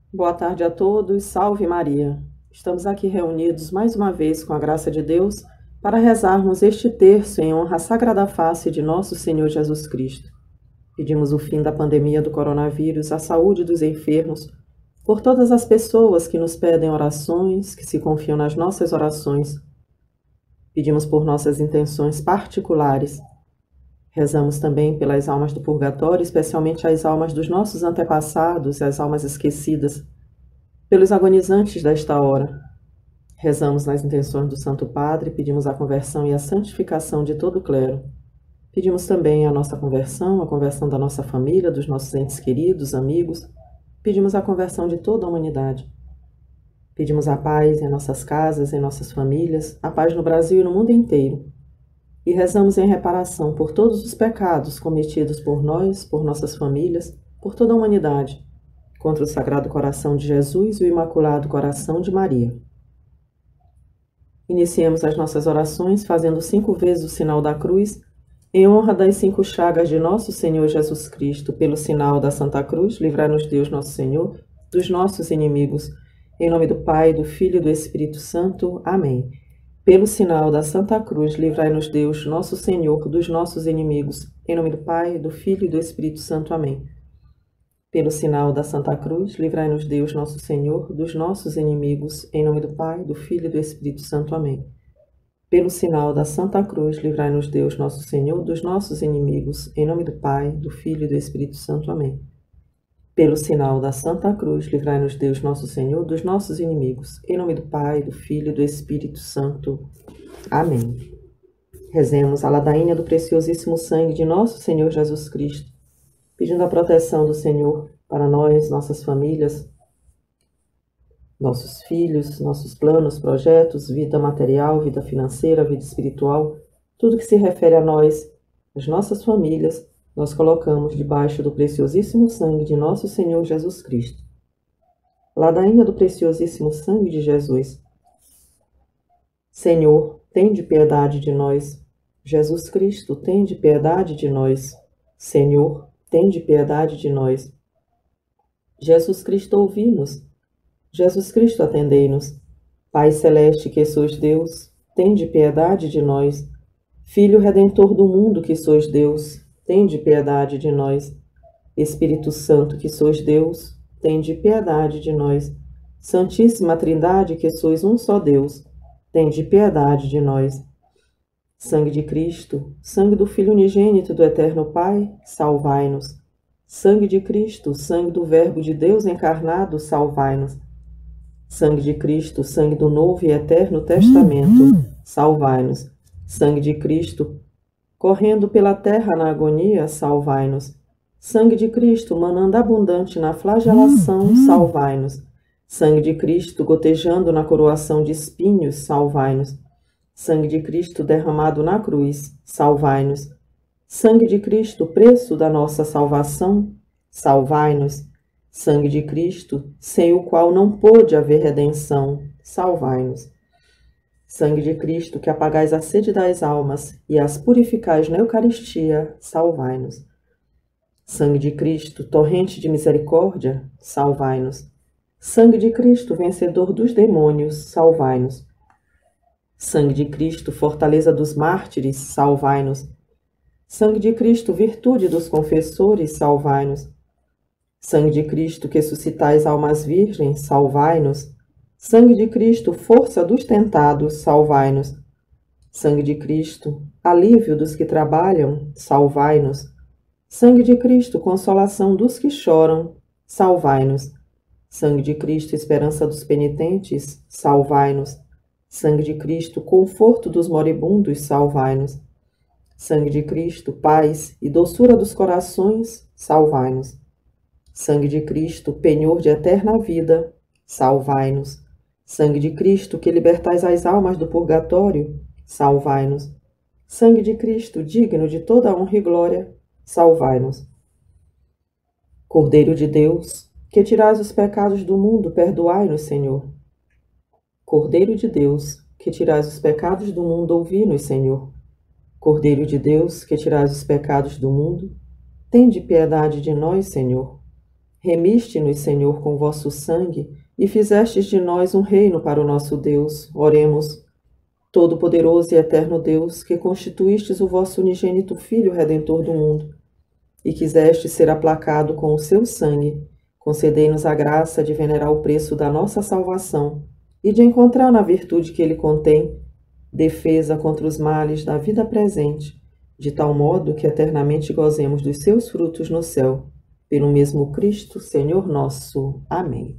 Boa tarde a todos, salve Maria. Estamos aqui reunidos mais uma vez com a graça de Deus para rezarmos este terço em honra à Sagrada Face de nosso Senhor Jesus Cristo. Pedimos o fim da pandemia do coronavírus, a saúde dos enfermos, por todas as pessoas que nos pedem orações, que se confiam nas nossas orações. Pedimos por nossas intenções particulares. Rezamos também pelas almas do purgatório, especialmente as almas dos nossos antepassados e as almas esquecidas, pelos agonizantes desta hora. Rezamos nas intenções do Santo Padre, pedimos a conversão e a santificação de todo o clero. Pedimos também a nossa conversão, a conversão da nossa família, dos nossos entes queridos, amigos. Pedimos a conversão de toda a humanidade. Pedimos a paz em nossas casas, em nossas famílias, a paz no Brasil e no mundo inteiro. E rezamos em reparação por todos os pecados cometidos por nós, por nossas famílias, por toda a humanidade, contra o Sagrado Coração de Jesus e o Imaculado Coração de Maria. Iniciemos as nossas orações fazendo 5 vezes o sinal da cruz, em honra das 5 chagas de nosso Senhor Jesus Cristo. Pelo sinal da Santa Cruz, livrai-nos Deus nosso Senhor dos nossos inimigos. Em nome do Pai, do Filho e do Espírito Santo. Amém. Pelo sinal da Santa Cruz, livrai-nos Deus nosso Senhor dos nossos inimigos. Em nome do Pai, do Filho e do Espírito Santo. Amém. Pelo sinal da Santa Cruz, livrai-nos Deus nosso Senhor dos nossos inimigos. Em nome do Pai, do Filho e do Espírito Santo. Amém. Pelo sinal da Santa Cruz, livrai-nos Deus nosso Senhor dos nossos inimigos. Em nome do Pai, do Filho e do Espírito Santo. Amém. Pelo sinal da Santa Cruz, livrai-nos Deus nosso Senhor dos nossos inimigos. Em nome do Pai, do Filho e do Espírito Santo. Amém. Rezemos a ladainha do preciosíssimo sangue de nosso Senhor Jesus Cristo, pedindo a proteção do Senhor para nós, nossas famílias, nossos filhos, nossos planos, projetos, vida material, vida financeira, vida espiritual, tudo que se refere a nós, as nossas famílias, nós colocamos debaixo do preciosíssimo sangue de nosso Senhor Jesus Cristo. Ladainha do preciosíssimo sangue de Jesus. Senhor, tende piedade de nós. Jesus Cristo, tende piedade de nós. Senhor, tende piedade de nós. Jesus Cristo, ouvi-nos. Jesus Cristo, atendei-nos. Pai celeste, que sois Deus, tende piedade de nós. Filho redentor do mundo, que sois Deus, tende piedade de nós. Espírito Santo, que sois Deus, tende piedade de nós. Santíssima Trindade, que sois um só Deus, tende piedade de nós. Sangue de Cristo, sangue do Filho unigênito do Eterno Pai, salvai-nos. Sangue de Cristo, sangue do Verbo de Deus encarnado, salvai-nos. Sangue de Cristo, sangue do Novo e Eterno Testamento, salvai-nos. Sangue de Cristo, correndo pela terra na agonia, salvai-nos. Sangue de Cristo, manando abundante na flagelação, salvai-nos. Sangue de Cristo, gotejando na coroação de espinhos, salvai-nos. Sangue de Cristo, derramado na cruz, salvai-nos. Sangue de Cristo, preço da nossa salvação, salvai-nos. Sangue de Cristo, sem o qual não pôde haver redenção, salvai-nos. Sangue de Cristo, que apagais a sede das almas e as purificais na Eucaristia, salvai-nos. Sangue de Cristo, torrente de misericórdia, salvai-nos. Sangue de Cristo, vencedor dos demônios, salvai-nos. Sangue de Cristo, fortaleza dos mártires, salvai-nos. Sangue de Cristo, virtude dos confessores, salvai-nos. Sangue de Cristo, que suscitais almas virgens, salvai-nos. Sangue de Cristo, força dos tentados, salvai-nos. Sangue de Cristo, alívio dos que trabalham, salvai-nos. Sangue de Cristo, consolação dos que choram, salvai-nos. Sangue de Cristo, esperança dos penitentes, salvai-nos. Sangue de Cristo, conforto dos moribundos, salvai-nos. Sangue de Cristo, paz e doçura dos corações, salvai-nos. Sangue de Cristo, penhor de eterna vida, salvai-nos. Sangue de Cristo, que libertais as almas do purgatório, salvai-nos. Sangue de Cristo, digno de toda honra e glória, salvai-nos. Cordeiro de Deus, que tirais os pecados do mundo, perdoai-nos, Senhor. Cordeiro de Deus, que tirais os pecados do mundo, ouvi-nos, Senhor. Cordeiro de Deus, que tirais os pecados do mundo, tende piedade de nós, Senhor. Remiste-nos, Senhor, com vosso sangue, e fizestes de nós um reino para o nosso Deus. Oremos. Todo-Poderoso e eterno Deus, que constituístes o vosso unigênito Filho Redentor do mundo, e quiseste ser aplacado com o seu sangue, concedei-nos a graça de venerar o preço da nossa salvação e de encontrar na virtude que ele contém defesa contra os males da vida presente, de tal modo que eternamente gozemos dos seus frutos no céu. Pelo mesmo Cristo, Senhor nosso. Amém.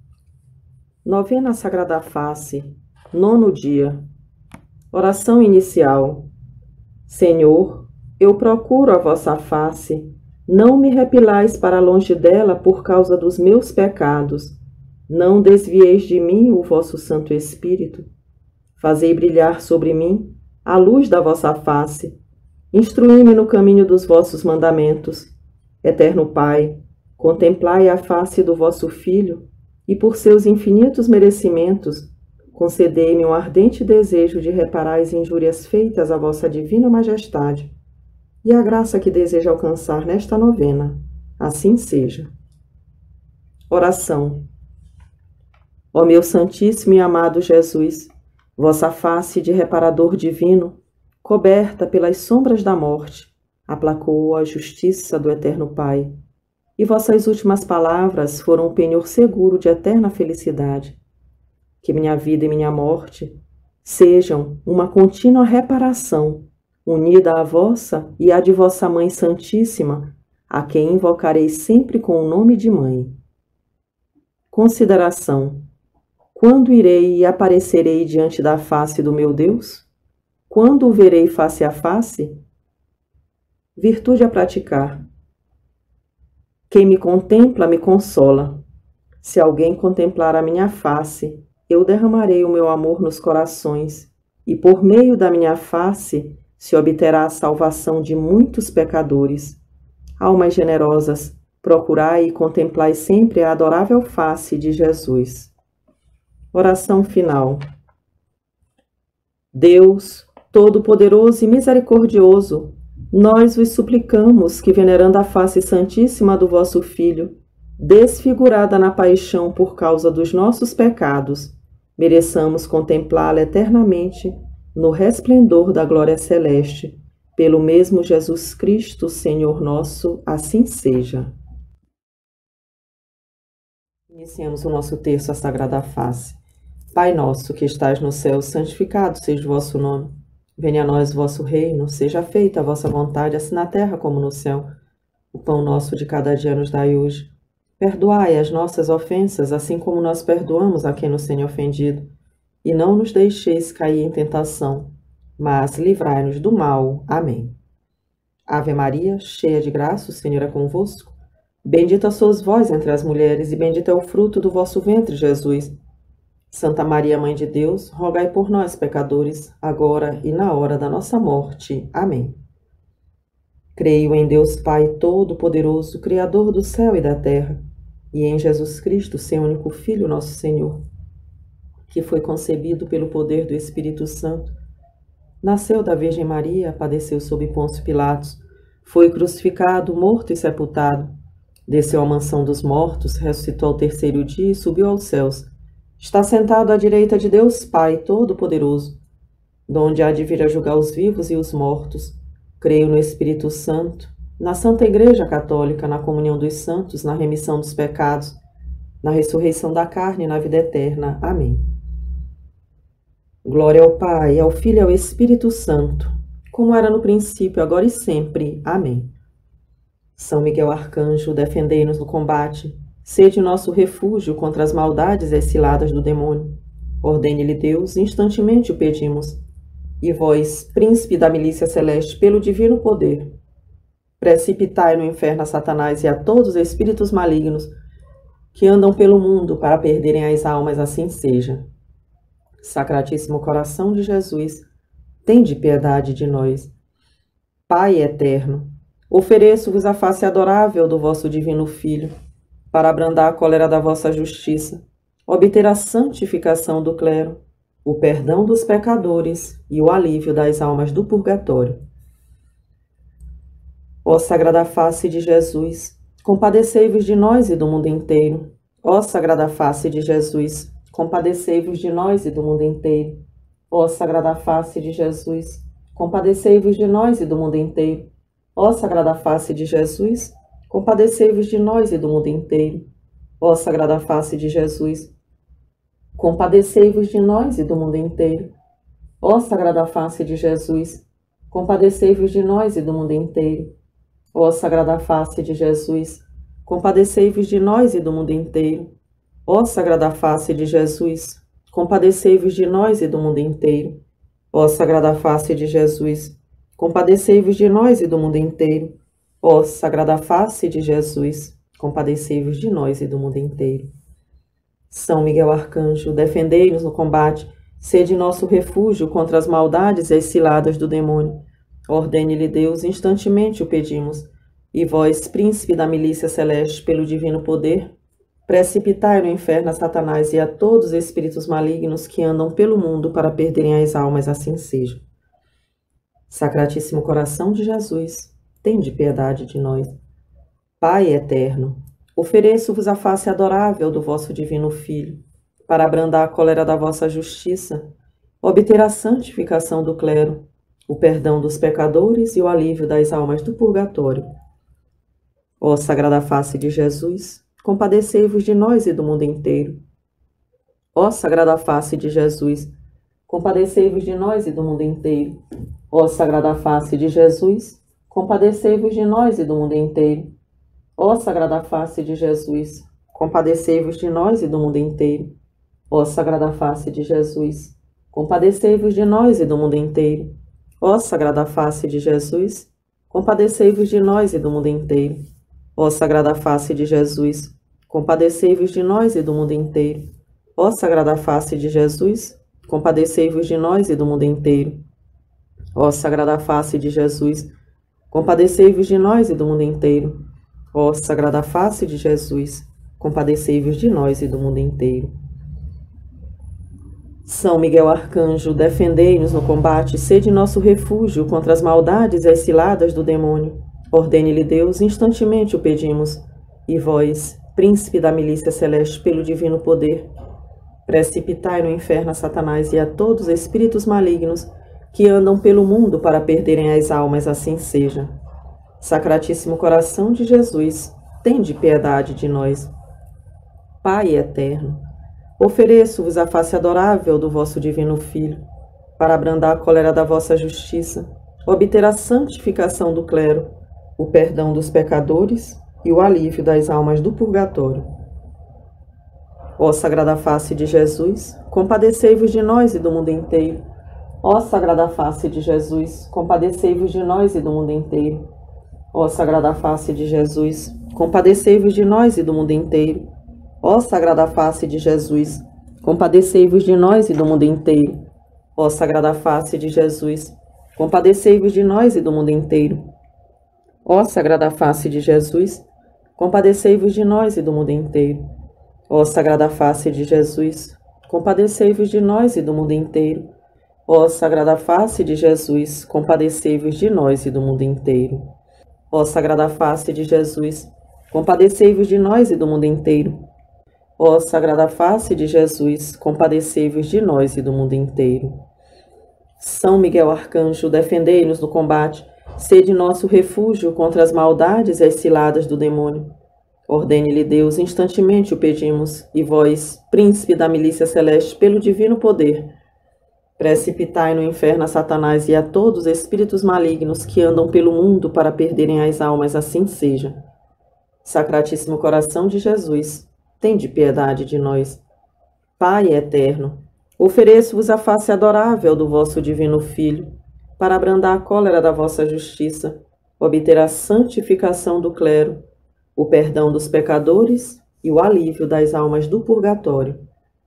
Novena Sagrada Face, 9º dia. Oração inicial. Senhor, eu procuro a vossa face, não me repelais para longe dela por causa dos meus pecados. Não desvieis de mim o vosso Santo Espírito. Fazei brilhar sobre mim a luz da vossa face. Instruí-me no caminho dos vossos mandamentos. Eterno Pai, contemplai a face do vosso Filho e, por seus infinitos merecimentos, concedei-me um ardente desejo de reparar as injúrias feitas à vossa divina majestade e a graça que desejo alcançar nesta novena. Assim seja. Oração. Ó meu Santíssimo e amado Jesus, vossa face de reparador divino, coberta pelas sombras da morte, aplacou a justiça do Eterno Pai, e vossas últimas palavras foram um penhor seguro de eterna felicidade. Que minha vida e minha morte sejam uma contínua reparação, unida à vossa e à de vossa Mãe Santíssima, a quem invocarei sempre com o nome de Mãe. Consideração. Quando irei e aparecerei diante da face do meu Deus? Quando o verei face a face? Virtude a praticar. Quem me contempla me consola. Se alguém contemplar a minha face, eu derramarei o meu amor nos corações, e por meio da minha face se obterá a salvação de muitos pecadores. Almas generosas, procurai e contemplai sempre a adorável face de Jesus. Oração final. Deus, Todo-Poderoso e Misericordioso, nós vos suplicamos que, venerando a face santíssima do vosso Filho, desfigurada na paixão por causa dos nossos pecados, mereçamos contemplá-la eternamente no resplendor da glória celeste. Pelo mesmo Jesus Cristo, Senhor nosso, assim seja. Iniciemos o nosso terço, a Sagrada Face. Pai nosso, que estais no céu, santificado seja o vosso nome. Venha a nós o vosso reino, seja feita a vossa vontade, assim na terra como no céu. O pão nosso de cada dia nos dai hoje. Perdoai as nossas ofensas, assim como nós perdoamos a quem nos tem ofendido. E não nos deixeis cair em tentação, mas livrai-nos do mal. Amém. Ave Maria, cheia de graça, o Senhor é convosco. Bendita sois vós entre as mulheres, e bendito é o fruto do vosso ventre, Jesus. Santa Maria, Mãe de Deus, rogai por nós, pecadores, agora e na hora da nossa morte. Amém. Creio em Deus Pai Todo-Poderoso, Criador do céu e da terra, e em Jesus Cristo, seu único Filho, nosso Senhor, que foi concebido pelo poder do Espírito Santo, nasceu da Virgem Maria, padeceu sob Pôncio Pilatos, foi crucificado, morto e sepultado, desceu à mansão dos mortos, ressuscitou ao terceiro dia e subiu aos céus. Está sentado à direita de Deus Pai Todo-Poderoso, donde há de vir a julgar os vivos e os mortos. Creio no Espírito Santo, na Santa Igreja Católica, na comunhão dos santos, na remissão dos pecados, na ressurreição da carne e na vida eterna. Amém. Glória ao Pai, ao Filho e ao Espírito Santo, como era no princípio, agora e sempre. Amém. São Miguel Arcanjo, defendei-nos no combate. Sede nosso refúgio contra as maldades e as ciladas do demônio. Ordene-lhe Deus, instantemente o pedimos. E vós, príncipe da milícia celeste, pelo divino poder, precipitai no inferno a Satanás e a todos os espíritos malignos que andam pelo mundo para perderem as almas, assim seja. Sacratíssimo coração de Jesus, tende piedade de nós. Pai eterno, ofereço-vos a face adorável do vosso divino Filho, para abrandar a cólera da vossa justiça, obter a santificação do clero, o perdão dos pecadores e o alívio das almas do purgatório. Ó Sagrada Face de Jesus, compadecei-vos de nós e do mundo inteiro. Ó Sagrada Face de Jesus, compadecei-vos de nós e do mundo inteiro. Ó Sagrada Face de Jesus, compadecei-vos de nós e do mundo inteiro. Ó Sagrada Face de Jesus, compadecei-vos de nós e do mundo inteiro. Ó Sagrada Face de Jesus, compadecei-vos de nós e do mundo inteiro. Ó Sagrada Face de Jesus, compadecei-vos de nós e do mundo inteiro. Ó Sagrada Face de Jesus, compadecei-vos de nós e do mundo inteiro. Ó Sagrada Face de Jesus, compadecei-vos de nós e do mundo inteiro. Ó Sagrada Face de Jesus, compadecei-vos de nós e do mundo inteiro. Ó Sagrada Face de Jesus, compadecei-vos de nós e do mundo inteiro. São Miguel Arcanjo, defendei-nos no combate, sede nosso refúgio contra as maldades e as ciladas do demônio. Ordene-lhe Deus, instantemente o pedimos, e vós, príncipe da milícia celeste, pelo divino poder, precipitai no inferno a Satanás e a todos os espíritos malignos que andam pelo mundo para perderem as almas, assim seja. Sacratíssimo coração de Jesus, tende piedade de nós. Pai eterno, ofereço-vos a face adorável do vosso divino Filho, para abrandar a cólera da vossa justiça, obter a santificação do clero, o perdão dos pecadores e o alívio das almas do purgatório. Ó Sagrada Face de Jesus, compadecei-vos de nós e do mundo inteiro. Ó Sagrada Face de Jesus, compadecei-vos de nós e do mundo inteiro. Ó Sagrada Face de Jesus, compadecei-vos de nós e do mundo inteiro. Ó Sagrada Face de Jesus, compadecei-vos de nós e do mundo inteiro. Ó Sagrada Face de Jesus, compadecei-vos de nós e do mundo inteiro. Ó Sagrada Face de Jesus, compadecei-vos de nós e do mundo inteiro. Ó Sagrada Face de Jesus, compadecei-vos de nós e do mundo inteiro. Ó Sagrada Face de Jesus, compadecei-vos de nós e do mundo inteiro. Ó Sagrada Face de Jesus, compadecei-vos de nós e do mundo inteiro. Ó Sagrada Face de Jesus, compadecei-vos de nós e do mundo inteiro. São Miguel Arcanjo, defendei-nos no combate, sede nosso refúgio contra as maldades e as ciladas do demônio. Ordene-lhe Deus, instantemente o pedimos, e vós, príncipe da milícia celeste, pelo divino poder, precipitai no inferno a Satanás e a todos os espíritos malignos que andam pelo mundo para perderem as almas, assim seja. Sacratíssimo coração de Jesus, tende piedade de nós. Pai eterno, ofereço-vos a face adorável do vosso divino Filho, para abrandar a cólera da vossa justiça, obter a santificação do clero, o perdão dos pecadores e o alívio das almas do purgatório. Ó Sagrada Face de Jesus, compadecei-vos de nós e do mundo inteiro. Ó Sagrada Face de Jesus, compadecei-vos de nós e do mundo inteiro. Ó Sagrada Face de Jesus, compadecei-vos de nós e do mundo inteiro. Ó Sagrada Face de Jesus, compadecei-vos de nós e do mundo inteiro. Ó Sagrada Face de Jesus, compadecei-vos de nós e do mundo inteiro. Ó Sagrada Face de Jesus, compadecei-vos de nós e do mundo inteiro. Ó Sagrada Face de Jesus, compadecei-vos de nós e do mundo inteiro. Ó Sagrada Face de Jesus, compadecei-vos de nós e do mundo inteiro. Ó Sagrada Face de Jesus, compadecei-vos de nós e do mundo inteiro. Ó Sagrada Face de Jesus, compadecei-vos de nós e do mundo inteiro. São Miguel Arcanjo, defendei-nos no combate, sede nosso refúgio contra as maldades e as ciladas do demônio. Ordene-lhe Deus, instantemente o pedimos, e vós, príncipe da milícia celeste, pelo divino poder, precipitai no inferno a Satanás e a todos os espíritos malignos que andam pelo mundo para perderem as almas, assim seja. Sacratíssimo coração de Jesus, tende piedade de nós. Pai eterno, ofereço-vos a face adorável do vosso divino Filho, para abrandar a cólera da vossa justiça, obter a santificação do clero, o perdão dos pecadores e o alívio das almas do purgatório.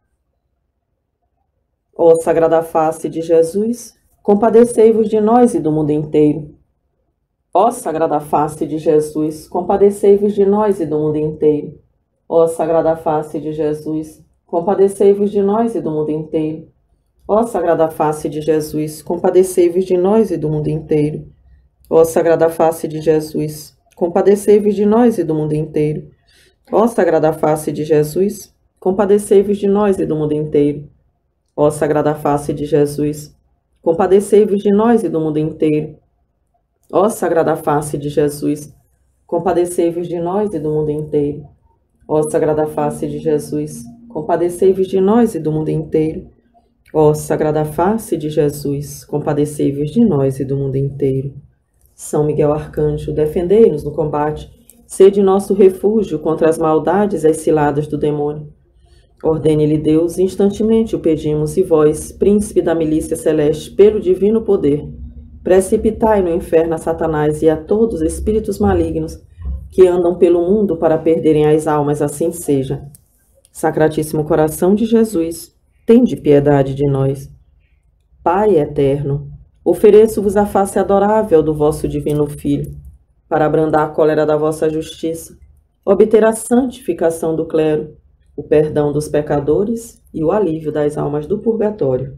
Ó Sagrada Face de Jesus, compadecei-vos de nós e do mundo inteiro. Ó Sagrada Face de Jesus, compadecei-vos de nós e do mundo inteiro. Ó Sagrada Face de Jesus, compadecei-vos de nós e do mundo inteiro. Ó Sagrada Face de Jesus, compadecei-vos de nós e do mundo inteiro. Ó Sagrada Face de Jesus, compadecei-vos de nós e do mundo inteiro. Ó Sagrada Face de Jesus, compadecei-vos de nós e do mundo inteiro. Ó Sagrada Face de Jesus, compadecei-vos de nós e do mundo inteiro. Ó Sagrada Face de Jesus, compadecei-vos de nós e do mundo inteiro. Ó Sagrada Face de Jesus, compadecei-vos de nós e do mundo inteiro. Ó Sagrada Face de Jesus, compadecei-vos de nós e do mundo inteiro. São Miguel Arcanjo, defendei-nos no combate, sede nosso refúgio contra as maldades e as ciladas do demônio. Ordene-lhe Deus, instantemente o pedimos, e vós, príncipe da milícia celeste, pelo divino poder, precipitai no inferno a Satanás e a todos os espíritos malignos que andam pelo mundo para perderem as almas, assim seja. Sacratíssimo coração de Jesus, tende piedade de nós. Pai eterno, ofereço-vos a face adorável do vosso divino Filho, para abrandar a cólera da vossa justiça, obter a santificação do clero, o perdão dos pecadores e o alívio das almas do purgatório.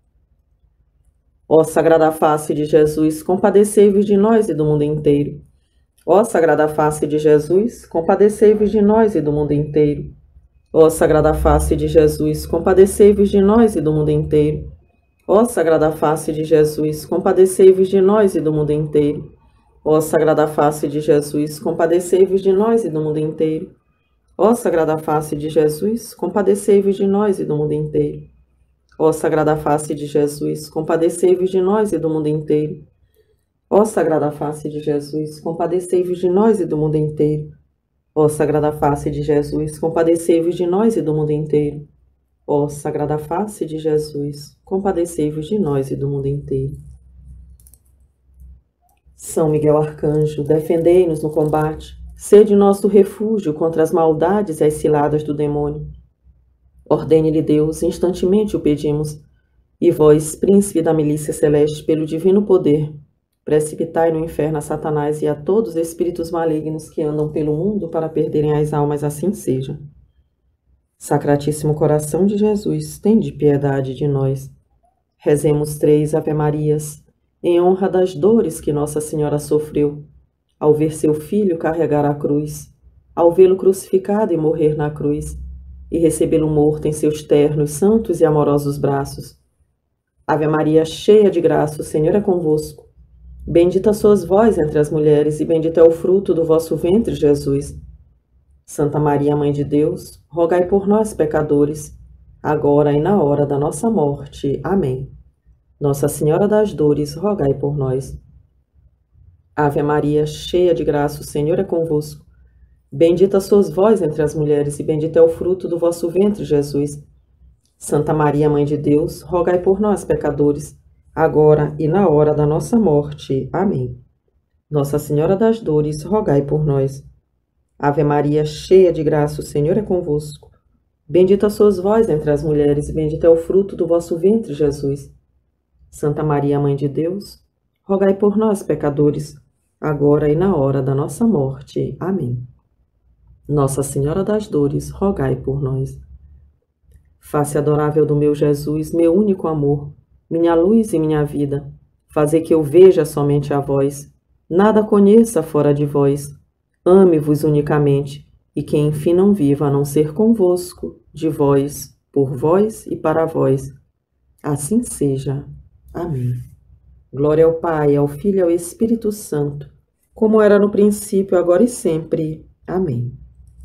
Ó Sagrada Face de Jesus, compadecei-vos de nós e do mundo inteiro. Ó Sagrada Face de Jesus, compadecei-vos de nós e do mundo inteiro. Ó Sagrada Face de Jesus, compadecei-vos de nós e do mundo inteiro. Ó Sagrada Face de Jesus, compadecei-vos de nós e do mundo inteiro. Ó Sagrada Face de Jesus, compadecei-vos de nós e do mundo inteiro. Ó Sagrada Face de Jesus, compadecei-vos de nós e do mundo inteiro. Ó Sagrada Face de Jesus, compadecei-vos de nós e do mundo inteiro. Ó Sagrada Face de Jesus, compadecei-vos de nós e do mundo inteiro. Ó Sagrada Face de Jesus, compadecei-vos de nós e do mundo inteiro. Ó Sagrada Face de Jesus, compadecei-vos de nós e do mundo inteiro. São Miguel Arcanjo, defendei-nos no combate, sede nosso refúgio contra as maldades e as ciladas do demônio. Ordene-lhe Deus, instantemente o pedimos, e vós, príncipe da milícia celeste, pelo divino poder, precipitai no inferno a Satanás e a todos os espíritos malignos que andam pelo mundo para perderem as almas, assim seja. Sacratíssimo coração de Jesus, tende piedade de nós. Rezemos 3 Ave-Marias, em honra das dores que Nossa Senhora sofreu, ao ver seu filho carregar a cruz, ao vê-lo crucificado e morrer na cruz, e recebê-lo morto em seus ternos, santos e amorosos braços. Ave Maria, cheia de graça, o Senhor é convosco. Bendita sois vós entre as mulheres, e bendito é o fruto do vosso ventre, Jesus. Santa Maria, Mãe de Deus, rogai por nós, pecadores, agora e na hora da nossa morte. Amém. Nossa Senhora das Dores, rogai por nós. Ave Maria, cheia de graça, o Senhor é convosco. Bendita sois vós entre as mulheres, e bendito é o fruto do vosso ventre, Jesus. Santa Maria, Mãe de Deus, rogai por nós, pecadores, agora e na hora da nossa morte. Amém. Nossa Senhora das Dores, rogai por nós. Ave Maria, cheia de graça, o Senhor é convosco. Bendita sois vós entre as mulheres, e bendito é o fruto do vosso ventre, Jesus. Santa Maria, Mãe de Deus, rogai por nós, pecadores, agora e na hora da nossa morte. Amém. Nossa Senhora das Dores, rogai por nós. Face adorável do meu Jesus, meu único amor, minha luz e minha vida, fazei que eu veja somente a vós, nada conheça fora de vós, ame-vos unicamente, e que enfim não viva a não ser convosco, de vós, por vós e para vós. Assim seja. Amém. Glória ao Pai, ao Filho e ao Espírito Santo, como era no princípio, agora e sempre. Amém.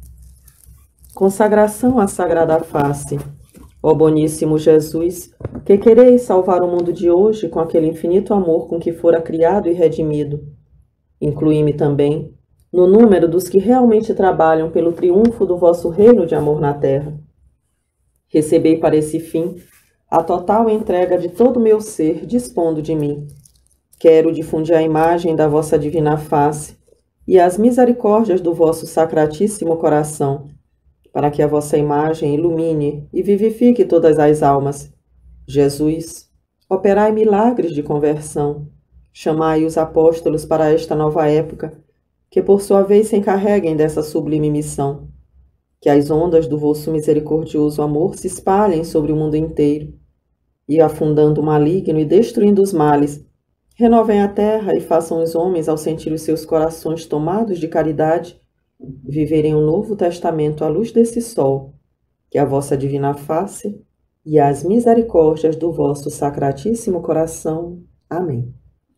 Consagração à Sagrada Face. Ó boníssimo Jesus, que quereis salvar o mundo de hoje com aquele infinito amor com que fora criado e redimido, inclui-me também no número dos que realmente trabalham pelo triunfo do vosso reino de amor na terra. Recebei para esse fim a total entrega de todo o meu ser, dispondo de mim. Quero difundir a imagem da vossa divina face e as misericórdias do vosso sacratíssimo coração, para que a vossa imagem ilumine e vivifique todas as almas. Jesus, operai milagres de conversão. Chamai os apóstolos para esta nova época, que por sua vez se encarreguem dessa sublime missão. Que as ondas do vosso misericordioso amor se espalhem sobre o mundo inteiro, e afundando o maligno e destruindo os males, Renovem a terra e façam os homens, ao sentir os seus corações tomados de caridade, viverem um novo testamento à luz desse sol, que a vossa divina face e as misericórdias do vosso sacratíssimo coração. Amém.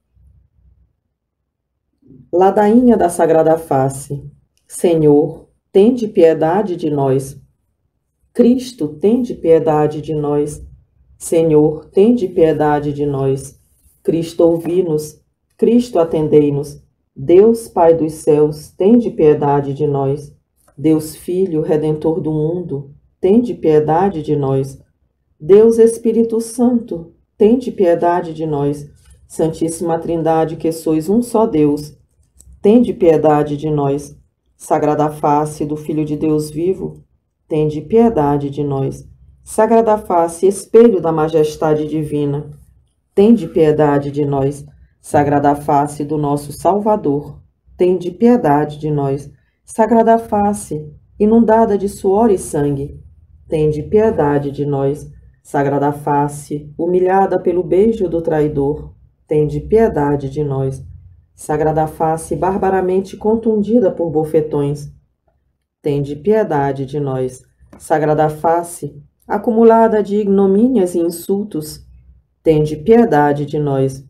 Ladainha da Sagrada Face. Senhor, tende piedade de nós. Cristo, tende piedade de nós. Senhor, tende piedade de nós. Cristo, ouvi-nos. Cristo, atendei-nos. Deus, Pai dos céus, tende piedade de nós. Deus, Filho, Redentor do mundo, tende piedade de nós. Deus, Espírito Santo, tende piedade de nós. Santíssima Trindade, que sois um só Deus, tende piedade de nós. Sagrada face do Filho de Deus vivo, tende piedade de nós. Sagrada face, espelho da majestade divina, tende piedade de nós. Sagrada face do nosso Salvador, tende piedade de nós. Sagrada face, inundada de suor e sangue, tende piedade de nós. Sagrada face, humilhada pelo beijo do traidor, tende piedade de nós. Sagrada face, barbaramente contundida por bofetões, tende piedade de nós. Sagrada face, acumulada de ignomínias e insultos, tende piedade de nós.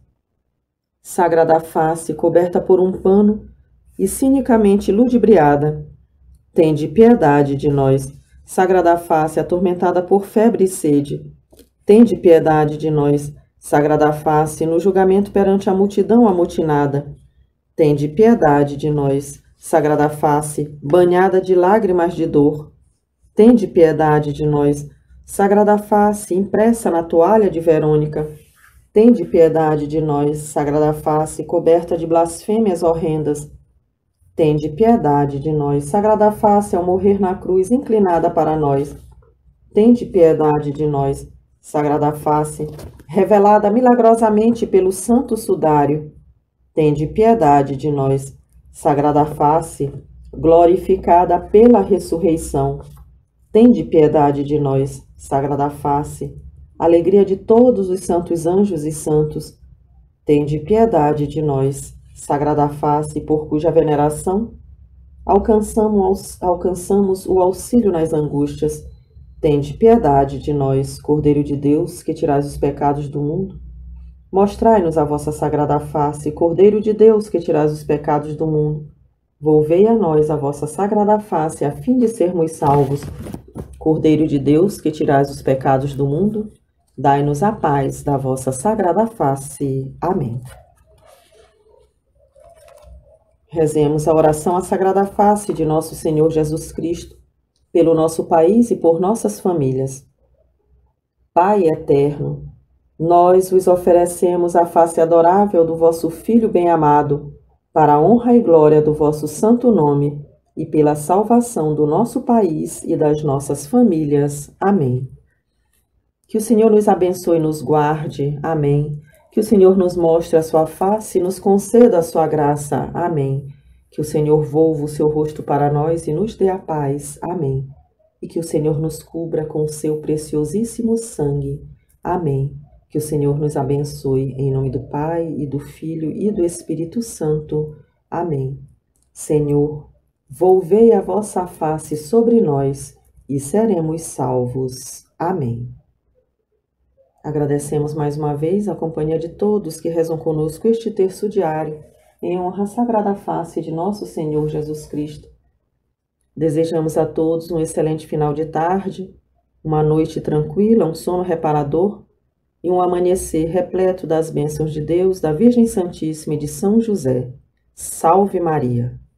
Sagrada face, coberta por um pano e cinicamente ludibriada, tende piedade de nós. Sagrada face, atormentada por febre e sede, tende piedade de nós. Sagrada face, no julgamento perante a multidão amotinada, tende piedade de nós. Sagrada face, banhada de lágrimas de dor, tende piedade de nós. Sagrada face, impressa na toalha de Verônica, tende piedade de nós. Sagrada face, coberta de blasfêmias horrendas, tende piedade de nós. Sagrada face, ao morrer na cruz, inclinada para nós, tende piedade de nós. Sagrada face, revelada milagrosamente pelo santo sudário, tende piedade de nós. Sagrada face, glorificada pela ressurreição, tende piedade de nós. Sagrada face, alegria de todos os santos anjos e santos, tende piedade de nós. Sagrada face, por cuja veneração alcançamos o auxílio nas angústias, tende piedade de nós. Cordeiro de Deus, que tirais os pecados do mundo, mostrai-nos a vossa sagrada face. Cordeiro de Deus, que tirais os pecados do mundo, volvei a nós a vossa sagrada face, a fim de sermos salvos. Cordeiro de Deus, que tirais os pecados do mundo, dai-nos a paz da vossa sagrada face. Amém. Rezemos a oração à Sagrada Face de nosso Senhor Jesus Cristo, pelo nosso país e por nossas famílias. Pai eterno, nós vos oferecemos a face adorável do vosso Filho bem-amado, para a honra e glória do vosso santo nome e pela salvação do nosso país e das nossas famílias. Amém. Que o Senhor nos abençoe e nos guarde. Amém. Que o Senhor nos mostre a sua face e nos conceda a sua graça. Amém. Que o Senhor volva o seu rosto para nós e nos dê a paz. Amém. E que o Senhor nos cubra com o seu preciosíssimo sangue. Amém. Que o Senhor nos abençoe, em nome do Pai, e do Filho, e do Espírito Santo. Amém. Senhor, volvei a vossa face sobre nós, e seremos salvos. Amém. Agradecemos mais uma vez a companhia de todos que rezam conosco este terço diário, em honra à Sagrada Face de nosso Senhor Jesus Cristo. Desejamos a todos um excelente final de tarde, uma noite tranquila, um sono reparador e um amanhecer repleto das bênçãos de Deus, da Virgem Santíssima e de São José. Salve Maria!